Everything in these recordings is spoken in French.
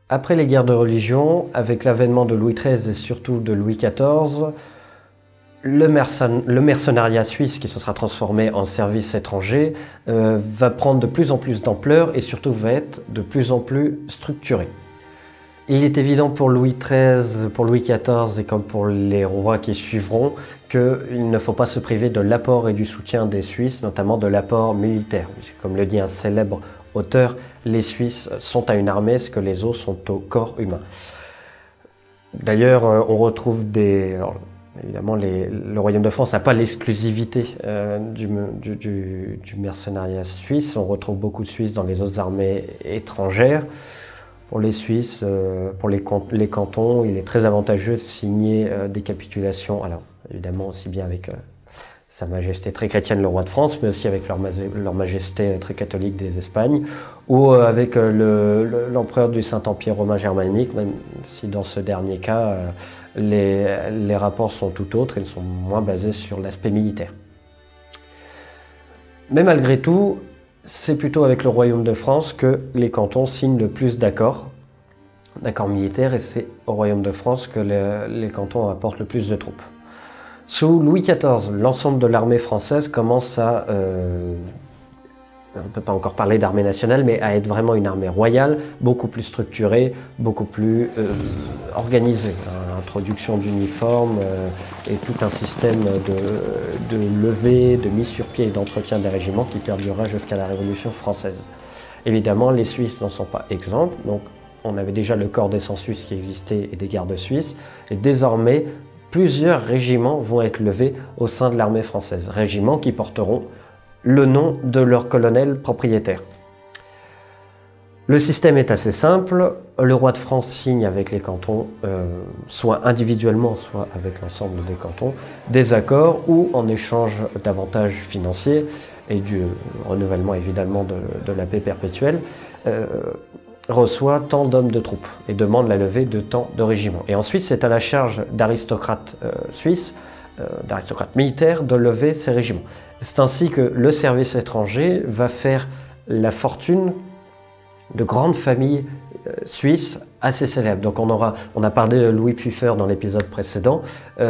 Après les guerres de religion, avec l'avènement de Louis XIII et surtout de Louis XIV, le mercenariat suisse, qui se sera transformé en service étranger, va prendre de plus en plus d'ampleur et surtout va être de plus en plus structuré. Il est évident pour Louis XIII, pour Louis XIV et comme pour les rois qui suivront qu'il ne faut pas se priver de l'apport et du soutien des Suisses, notamment de l'apport militaire. Comme le dit un célèbre auteur, les Suisses sont à une armée ce que les os sont au corps humain. D'ailleurs, on retrouve des... Alors, évidemment, le Royaume de France n'a pas l'exclusivité du mercenariat suisse. On retrouve beaucoup de Suisses dans les autres armées étrangères. Pour les Suisses, pour les cantons, il est très avantageux de signer des capitulations, alors évidemment aussi bien avec Sa Majesté très chrétienne le roi de France, mais aussi avec leur Majesté très catholique des Espagnes, ou avec l'empereur du Saint-Empire romain germanique, même si dans ce dernier cas, les rapports sont tout autres, ils sont moins basés sur l'aspect militaire. Mais malgré tout, c'est plutôt avec le Royaume de France que les cantons signent le plus d'accords militaires, et c'est au Royaume de France que les cantons apportent le plus de troupes. Sous Louis XIV, l'ensemble de l'armée française commence à, on ne peut pas encore parler d'armée nationale, mais à être vraiment une armée royale, beaucoup plus structurée, beaucoup plus organisée. Introduction d'uniformes et tout un système de levée, de mise sur pied et d'entretien des régiments qui perdurera jusqu'à la Révolution française. Évidemment, les Suisses n'en sont pas exempts, donc on avait déjà le corps des 100 Suisses qui existait et des gardes suisses, et désormais, plusieurs régiments vont être levés au sein de l'armée française, régiments qui porteront le nom de leur colonel propriétaire. Le système est assez simple, le roi de France signe avec les cantons, soit individuellement, soit avec l'ensemble des cantons, des accords où, en échange d'avantages financiers et du renouvellement évidemment de la paix perpétuelle, reçoit tant d'hommes de troupes et demande la levée de tant de régiments. Et ensuite, c'est à la charge d'aristocrates suisses, d'aristocrates militaires, de lever ces régiments. C'est ainsi que le service étranger va faire la fortune de grandes familles suisses assez célèbres. Donc on a parlé de Louis Pfiffer dans l'épisode précédent,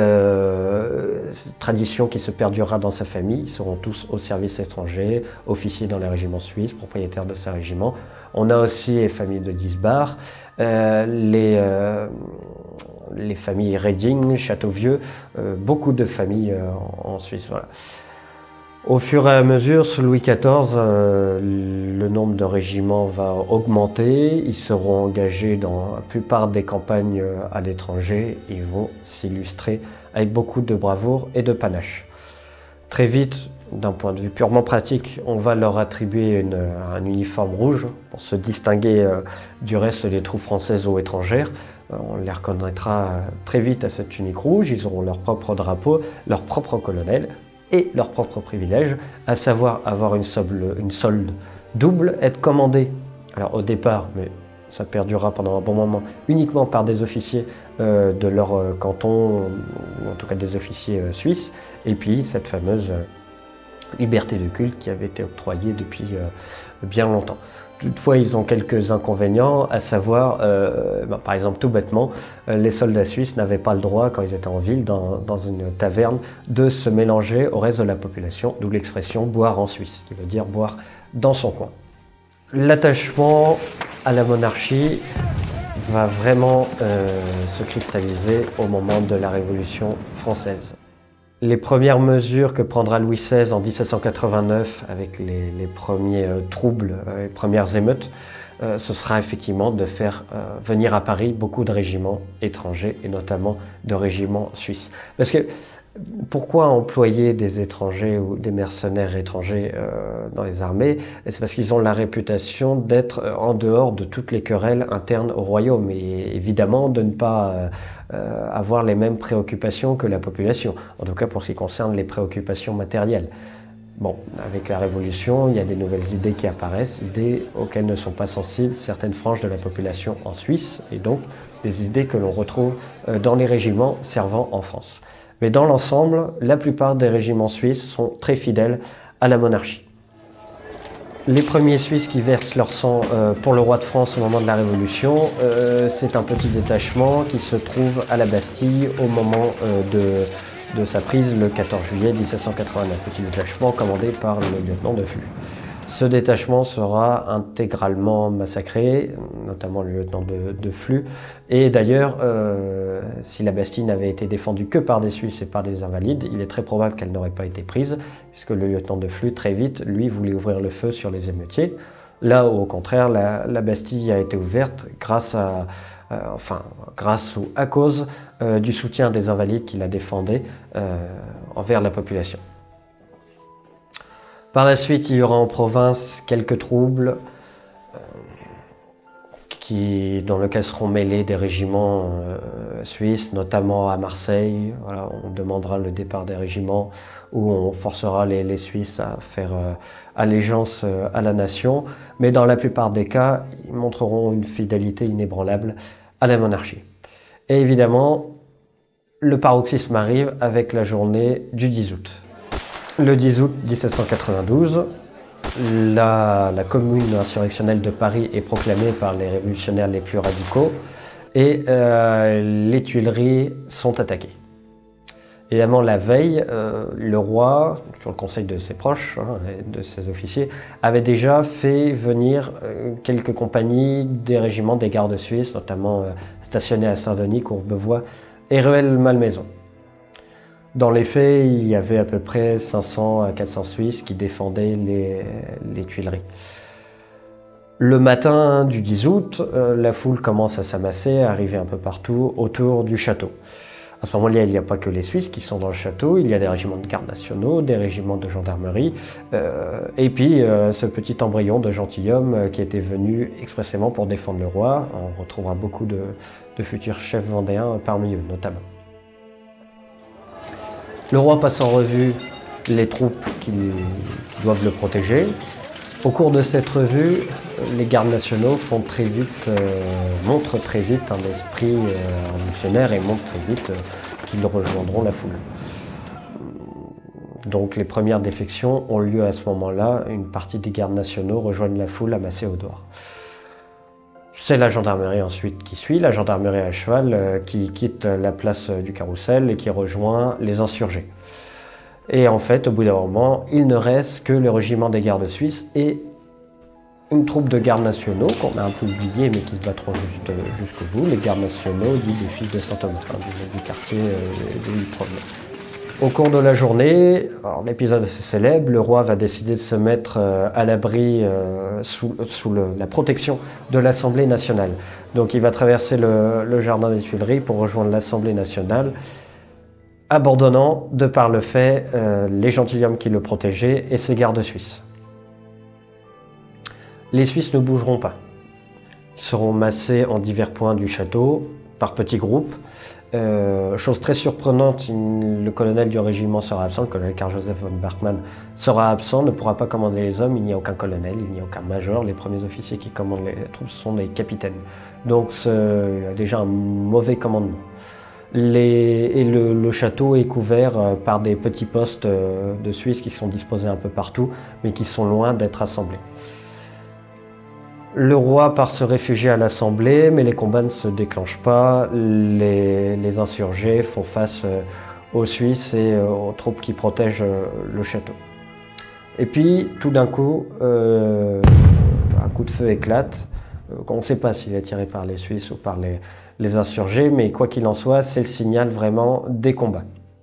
tradition qui se perdurera dans sa famille. Ils seront tous au service étranger, officiers dans les régiments suisses, propriétaires de ces régiments. On a aussi les familles de Disbar, les familles Reding, Châteauvieux, beaucoup de familles en Suisse. Voilà. Au fur et à mesure, sous Louis XIV, le nombre de régiments va augmenter. Ils seront engagés dans la plupart des campagnes à l'étranger. Ils vont s'illustrer avec beaucoup de bravoure et de panache. Très vite, d'un point de vue purement pratique, on va leur attribuer un uniforme rouge pour se distinguer du reste des troupes françaises ou étrangères. On les reconnaîtra très vite à cette tunique rouge. Ils auront leur propre drapeau, leur propre colonel et leurs propres privilèges, à savoir avoir une solde double, être commandé, alors au départ, mais ça perdurera pendant un bon moment, uniquement par des officiers de leur canton, ou en tout cas des officiers suisses, et puis cette fameuse liberté de culte qui avait été octroyée depuis bien longtemps. Toutefois, ils ont quelques inconvénients, à savoir, par exemple, tout bêtement, les soldats suisses n'avaient pas le droit, quand ils étaient en ville, dans une taverne, de se mélanger au reste de la population, d'où l'expression « boire en Suisse », qui veut dire boire dans son coin. L'attachement à la monarchie va vraiment se cristalliser au moment de la Révolution française. Les premières mesures que prendra Louis XVI en 1789 avec les premiers troubles, les premières émeutes, ce sera effectivement de faire venir à Paris beaucoup de régiments étrangers et notamment de régiments suisses. Parce que pourquoi employer des étrangers ou des mercenaires étrangers dans les armées? C'est parce qu'ils ont la réputation d'être en dehors de toutes les querelles internes au royaume et évidemment de ne pas avoir les mêmes préoccupations que la population, en tout cas pour ce qui concerne les préoccupations matérielles. Bon, avec la Révolution, il y a des nouvelles idées qui apparaissent, idées auxquelles ne sont pas sensibles certaines franges de la population en Suisse, et donc des idées que l'on retrouve dans les régiments servant en France. Mais dans l'ensemble, la plupart des régiments suisses sont très fidèles à la monarchie. Les premiers Suisses qui versent leur sang pour le roi de France au moment de la Révolution, c'est un petit détachement qui se trouve à la Bastille au moment de sa prise le 14 juillet 1789. Petit détachement commandé par le lieutenant de Flux. Ce détachement sera intégralement massacré, notamment le lieutenant de Flux. Et d'ailleurs, si la Bastille n'avait été défendue que par des Suisses et par des Invalides, il est très probable qu'elle n'aurait pas été prise, puisque le lieutenant de Flux, très vite, lui, voulait ouvrir le feu sur les émeutiers. Là, au contraire, la Bastille a été ouverte grâce ou à cause du soutien des Invalides qui la défendaient envers la population. Par la suite, il y aura en province quelques troubles dans lesquels seront mêlés des régiments suisses, notamment à Marseille. Voilà, on demandera le départ des régiments où on forcera les Suisses à faire allégeance à la nation. Mais dans la plupart des cas, ils montreront une fidélité inébranlable à la monarchie. Et évidemment, le paroxysme arrive avec la journée du 10 août. Le 10 août 1792, la commune insurrectionnelle de Paris est proclamée par les révolutionnaires les plus radicaux et les Tuileries sont attaquées. Évidemment, la veille, le roi, sur le conseil de ses proches et de ses officiers, avait déjà fait venir quelques compagnies des régiments des gardes suisses, notamment stationnés à Saint-Denis, Courbevoie et Rueil-Malmaison. Dans les faits, il y avait à peu près 500 à 400 Suisses qui défendaient les Tuileries. Le matin du 10 août, la foule commence à s'amasser, à arriver un peu partout autour du château. À ce moment-là, il n'y a pas que les Suisses qui sont dans le château, il y a des régiments de gardes nationaux, des régiments de gendarmerie, et puis ce petit embryon de gentilshommes qui était venu expressément pour défendre le roi. On retrouvera beaucoup de futurs chefs vendéens parmi eux, notamment. Le roi passe en revue les troupes qui doivent le protéger. Au cours de cette revue, les gardes nationaux montrent très vite un esprit révolutionnaire et montrent très vite qu'ils rejoindront la foule. Donc les premières défections ont lieu à ce moment-là. Une partie des gardes nationaux rejoignent la foule amassée au dehors. C'est la gendarmerie ensuite qui suit, la gendarmerie à cheval qui quitte la place du Carrousel et qui rejoint les insurgés. Et en fait, au bout d'un moment, il ne reste que le régiment des gardes suisses et une troupe de gardes nationaux qu'on a un peu oublié mais qui se battront jusqu'au bout, les gardes nationaux dits des Fils de Saint-Thomas, du quartier de Louis Ier. Au cours de la journée, l'épisode assez célèbre, le roi va décider de se mettre à l'abri sous la protection de l'Assemblée nationale. Donc il va traverser le jardin des Tuileries pour rejoindre l'Assemblée nationale, abandonnant, de par le fait, les gentilshommes qui le protégeaient et ses gardes suisses. Les Suisses ne bougeront pas. Ils seront massés en divers points du château, par petits groupes. Chose très surprenante, le colonel du régiment sera absent, le colonel Karl Joseph von Bachmann sera absent, ne pourra pas commander les hommes, il n'y a aucun colonel, il n'y a aucun major, les premiers officiers qui commandent les troupes sont les capitaines. Donc il y a déjà un mauvais commandement. Le château est couvert par des petits postes de Suisses qui sont disposés un peu partout, mais qui sont loin d'être assemblés. Le roi part se réfugier à l'Assemblée, mais les combats ne se déclenchent pas. Les insurgés font face aux Suisses et aux troupes qui protègent le château. Et puis, tout d'un coup, un coup de feu éclate. On ne sait pas s'il est tiré par les Suisses ou par les insurgés, mais quoi qu'il en soit, c'est le signal vraiment des combats.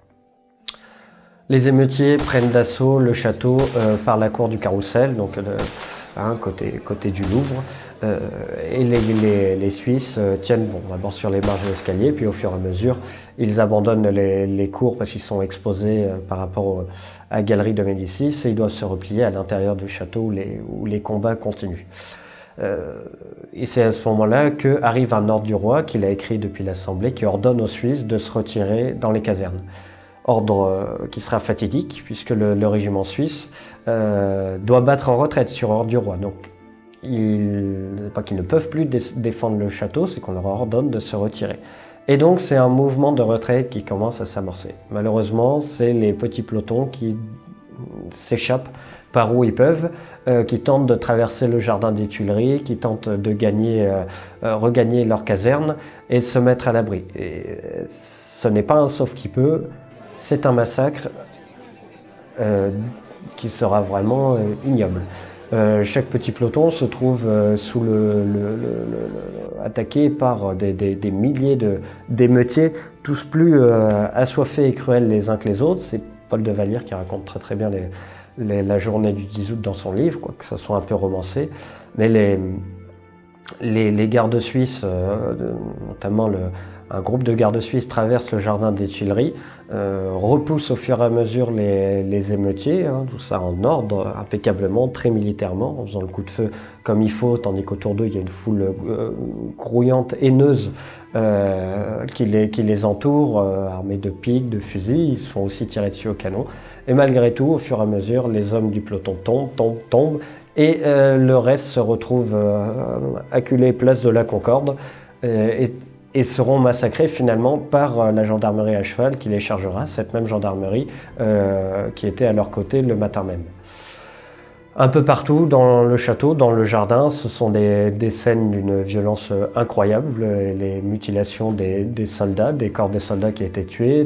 Les émeutiers prennent d'assaut le château par la cour du Carrousel, donc côté du Louvre, et les Suisses tiennent d'abord sur les marges de l'escalier, puis au fur et à mesure, ils abandonnent les cours parce qu'ils sont exposés par rapport à la galerie de Médicis et ils doivent se replier à l'intérieur du château où les combats continuent. Et c'est à ce moment-là qu'arrive un ordre du roi qu'il a écrit depuis l'Assemblée qui ordonne aux Suisses de se retirer dans les casernes. Ordre qui sera fatidique puisque le régiment suisse doit battre en retraite sur ordre du roi. Donc, pas qu'ils ne peuvent plus défendre le château, c'est qu'on leur ordonne de se retirer. Et donc c'est un mouvement de retraite qui commence à s'amorcer. Malheureusement, c'est les petits pelotons qui s'échappent par où ils peuvent, qui tentent de traverser le jardin des Tuileries, qui tentent de regagner leur caserne et se mettre à l'abri. Et ce n'est pas un sauve qui peut, c'est un massacre qui sera vraiment ignoble. Chaque petit peloton se trouve attaqué par des milliers d'émeutiers, tous plus assoiffés et cruels les uns que les autres. C'est Paul de Valire qui raconte très bien la journée du 10 août dans son livre, quoique ça soit un peu romancé. Mais les gardes suisses, notamment un groupe de gardes suisses traverse le jardin des Tuileries, repousse au fur et à mesure les émeutiers, tout ça en ordre, impeccablement, très militairement, en faisant le coup de feu comme il faut, tandis qu'autour d'eux il y a une foule grouillante, haineuse, qui les entoure, armés de piques, de fusils. Ils se font aussi tirer dessus au canon. Et malgré tout, au fur et à mesure, les hommes du peloton tombent, et le reste se retrouve acculé place de la Concorde et seront massacrés finalement par la gendarmerie à cheval qui les chargera, cette même gendarmerie qui était à leur côté le matin même. Un peu partout dans le château, dans le jardin, ce sont des scènes d'une violence incroyable, les mutilations des soldats, des corps des soldats qui étaient tués,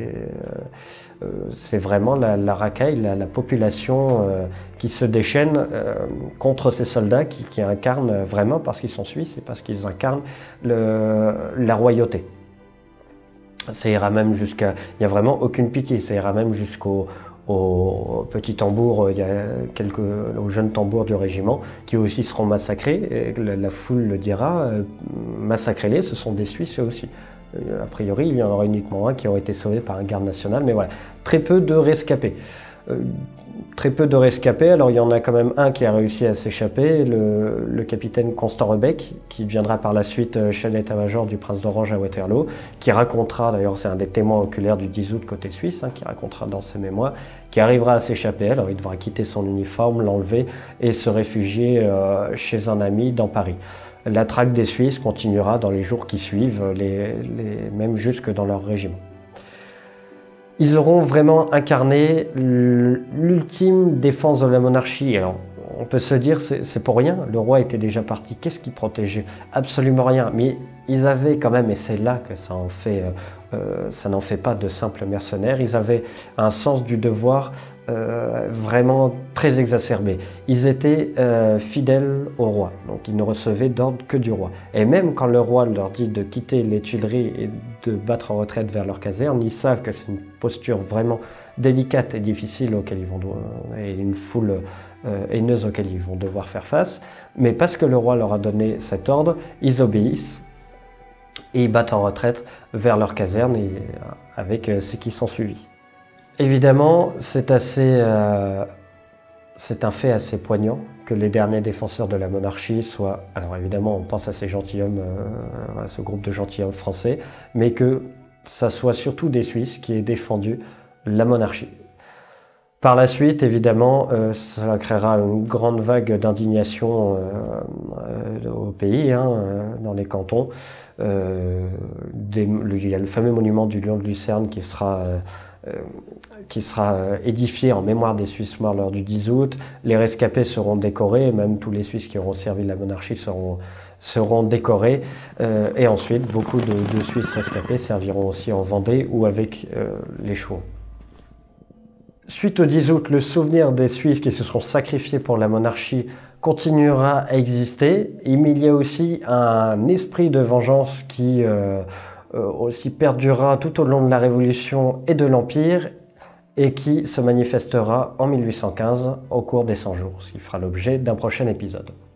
c'est vraiment la racaille, la population qui se déchaîne contre ces soldats qui incarnent vraiment, parce qu'ils sont suisses et parce qu'ils incarnent la royauté. Ça ira même jusqu'à... Il n'y a vraiment aucune pitié, ça ira même jusqu'au petit tambour, il y a aux jeunes tambours du régiment qui aussi seront massacrés. Et la foule le dira, massacrez-les, ce sont des Suisses eux aussi. A priori, il y en aura uniquement un qui aurait été sauvé par un garde national, mais voilà, très peu de rescapés. Alors il y en a quand même un qui a réussi à s'échapper, le capitaine Constant Rebec, qui deviendra par la suite chef d'état-major du prince d'Orange à Waterloo, qui racontera, d'ailleurs c'est un des témoins oculaires du 10 août côté suisse, qui racontera dans ses mémoires, qui arrivera à s'échapper. Alors il devra quitter son uniforme, l'enlever et se réfugier chez un ami dans Paris. La traque des Suisses continuera dans les jours qui suivent, même jusque dans leur régiment. Ils auront vraiment incarné l'ultime défense de la monarchie. Alors, on peut se dire, c'est pour rien, le roi était déjà parti. Qu'est-ce qui protégeait? Absolument rien. Mais ils avaient quand même, et c'est là que ça n'en fait pas de simples mercenaires, ils avaient un sens du devoir vraiment très exacerbé. Ils étaient fidèles au roi, donc ils ne recevaient d'ordre que du roi. Et même quand le roi leur dit de quitter les Tuileries et de battre en retraite vers leur caserne, ils savent que c'est une posture vraiment délicate et difficile et une foule haineuse auquel ils vont devoir faire face. Mais parce que le roi leur a donné cet ordre, ils obéissent et ils battent en retraite vers leur caserne avec ce qui s'ensuivit. Évidemment, c'est un fait assez poignant que les derniers défenseurs de la monarchie soient, alors évidemment on pense à ces gentilshommes, à ce groupe de gentilshommes français, mais que ça soit surtout des Suisses qui aient défendu la monarchie. Par la suite, évidemment, cela créera une grande vague d'indignation au pays, dans les cantons. Il y a le fameux monument du Lion de Lucerne qui sera édifié en mémoire des Suisses morts lors du 10 août. Les rescapés seront décorés, et même tous les Suisses qui auront servi la monarchie seront décorés. Et ensuite, beaucoup de Suisses rescapés serviront aussi en Vendée ou avec les Chouans. Suite au 10 août, le souvenir des Suisses qui se seront sacrifiés pour la monarchie continuera à exister, mais il y a aussi un esprit de vengeance qui aussi perdurera tout au long de la Révolution et de l'Empire et qui se manifestera en 1815 au cours des 100 jours, ce qui fera l'objet d'un prochain épisode.